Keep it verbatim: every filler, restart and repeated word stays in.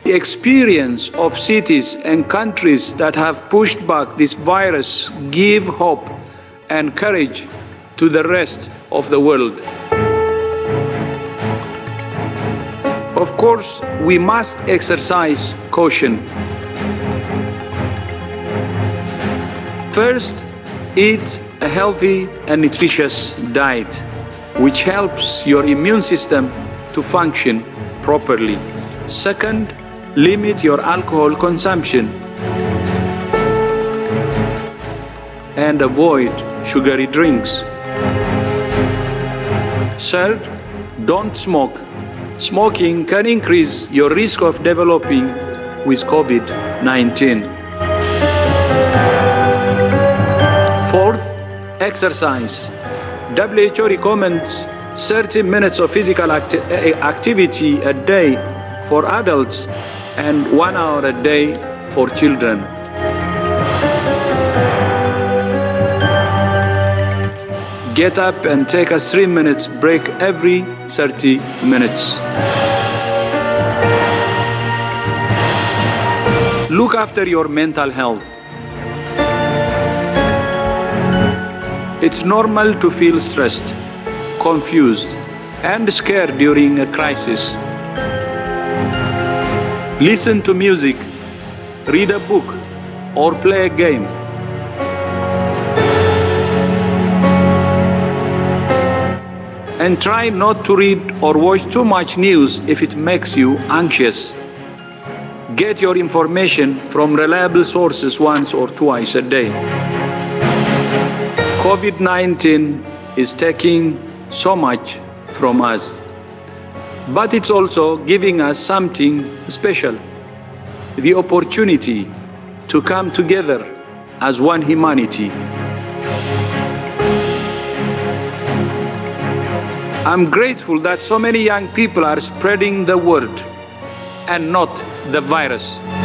The experience of cities and countries that have pushed back this virus give hope and courage to the rest of the world. Of course, we must exercise caution. First, eat a healthy and nutritious diet, which helps your immune system to function properly. Second, limit your alcohol consumption and avoid sugary drinks. Third, don't smoke. Smoking can increase your risk of developing with COVID nineteen. Fourth, exercise. W H O recommends thirty minutes of physical acti activity a day for adults and one hour a day for children. Get up and take a three minutes break every thirty minutes. Look after your mental health. It's normal to feel stressed, confused, and scared during a crisis. Listen to music, read a book, or play a game. And try not to read or watch too much news if it makes you anxious. Get your information from reliable sources once or twice a day. COVID nineteen is taking so much from us, but it's also giving us something special, the opportunity to come together as one humanity. I'm grateful that so many young people are spreading the word and not the virus.